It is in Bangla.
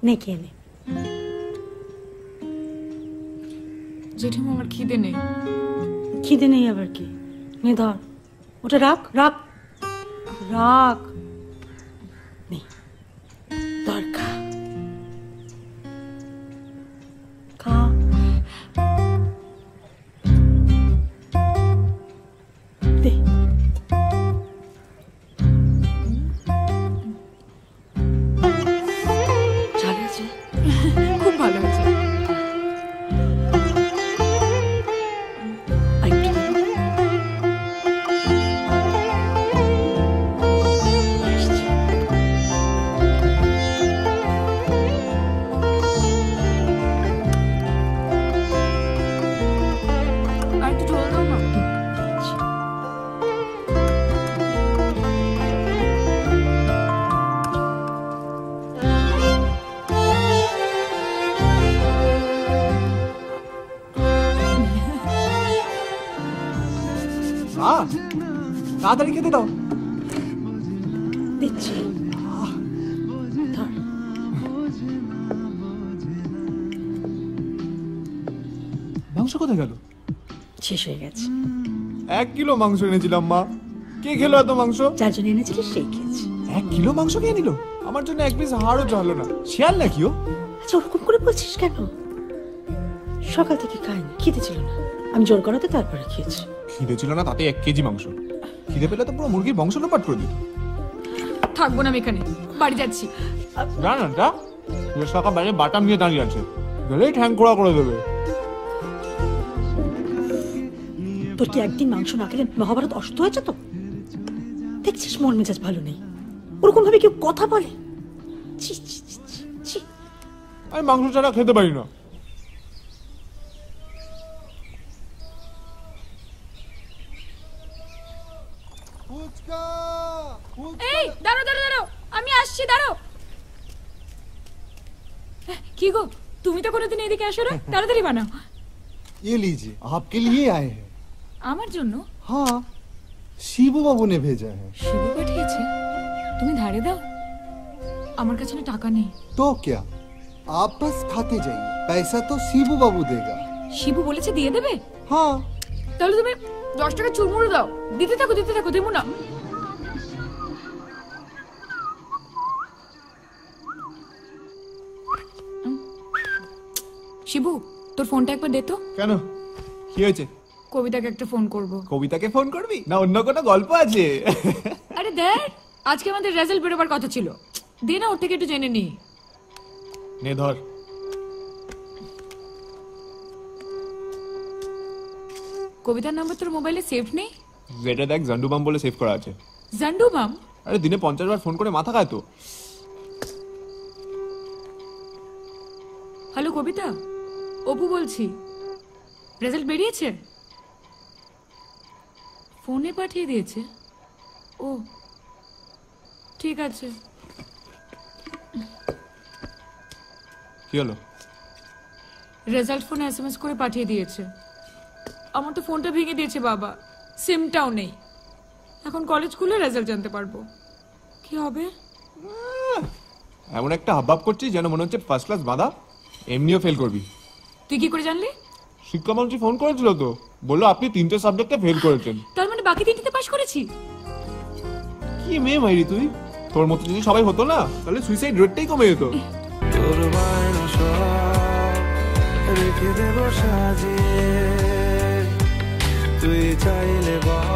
নে খেয়ে নে। জেঠিমা আমার খিদে নেই। খিদে নেই আবার কি? নে ধর, ওটা রাখ রাখ রাখ, নে ধর খা খা। দে ঝাল আছে? খুব ভালো হয়েছে। তাড়াতাড়ি খেতে দাও। দিচ্ছি। মাংস কোথায় গেল? শেষ হয়ে গেছে। 1 কিলো মাংস এনেছিলাম মা, কে খেলো এত মাংস? যার জন্য এনেছিলি সেই খেয়েছি। 1 কিলো মাংস কে নিল? আমার জন্য 1 পিস হাড়ও চাইলো না। শিয়াল নাকি ও? আচ্ছা ওরকম করে বলছিস কেন? সকাল থেকে খাইনি, খিদে ছিল না, আমি জোর করাতে তারপরে খেয়েছি। খিদে ছিল না তাতে 1 কেজি মাংস, খিদে পেলে তো পুরো মুরগির বংশ লোপাট করে দিত। থাকবো না আমি এখানে, বাড়ি যাচ্ছি। না না না, সকাল বাইরে বাটাম নিয়ে দাঁড়িয়ে আছে, গেলেই ঠ্যাং খোড়া করে দেবে। তোর কি একদিন মাংস না খেলে মহাভারত অসুস্থ হয়েছে তো? দেখছিস মন মেজাজ ভালো নেই, ওরকম ভাবে কেউ কথা বলে? আমি মাংস ছাড়া খেতে পারি না। এই দাঁড়াও দাঁড়াও দাঁড়াও, আমি আসছি, দাঁড়াও। কি গো, তুমি তো কোনোদিন এদিকে আসো না, তাড়াতাড়ি বানাও। ये लीजिए, आपके लिए आए हैं। আমার জন্য? हाँ, শিবু বাবু ने भेजा है। শিবু পাঠিয়েছে? তুমি ধারে দাও, আমার কাছে না টাকা নেই। तो क्या, आप बस खाते जाइए, पैसा तो শিবু বাবু देगा। শিবু বলেছে দিয়ে দেবে? हाँ। তাহলে তুমি 10 টাকা চুরমুড়ো দাও, দিতে থাকো দেবো না। শিবু, তোর ফোনটা একবার দে তো। কেন, কি হয়েছে? কবিতাকে একটা ফোন করব। কবিতাকে ফোন করবি না অন্য কোনো গল্প আছে? আরে দেখ, আজকে আমাদের রেজাল্ট বেরোবার কথা ছিল, দে না, ওর থেকে একটু জেনে নি। নে ধর। কবিতার নাম্বার তোর মোবাইলে সেভ নেই? যেটা দেখ জান্ডুবাম বলে সেভ করা আছে। জান্ডুবাম? আরে দিনে 50 বার ফোন করে মাথা খায় তো। হ্যালো কবিতা, অপু বলছি, রেজাল্ট বেরিয়েছে? ফোনে পাঠিয়ে দিয়েছে? ও ঠিক আছে। কি হলো? রেজাল্ট ফোনে এসএমএস করে পাঠিয়ে দিয়েছে। আমার তো ফোনটা ভেঙে দিয়েছে বাবা, সিমটাও নেই। এখন কলেজ খুলে রেজাল্ট জানতে পারবো। কি হবে? এমন একটা হাবভাব করছিস যেন মনে হচ্ছে ফার্স্ট ক্লাস বাঁধা, এমনিও ফেল করবি। তুই কি করে জানলি? শিক্ষামন্ত্রী ফোন করেছিল তো, বললো আপনি 3টে সাবজেক্টে ফেল করেছেন। তার মানে বাকি 3টিতে পাস করেছি? কি মেয়ে মাইরি তুই, তোর মতো যদি সবাই হতো না তাহলে সুইসাইড রেটটাই কমে যেত। তোর বায়না সব রেখে দেব সাজিয়ে, তুই চাইলে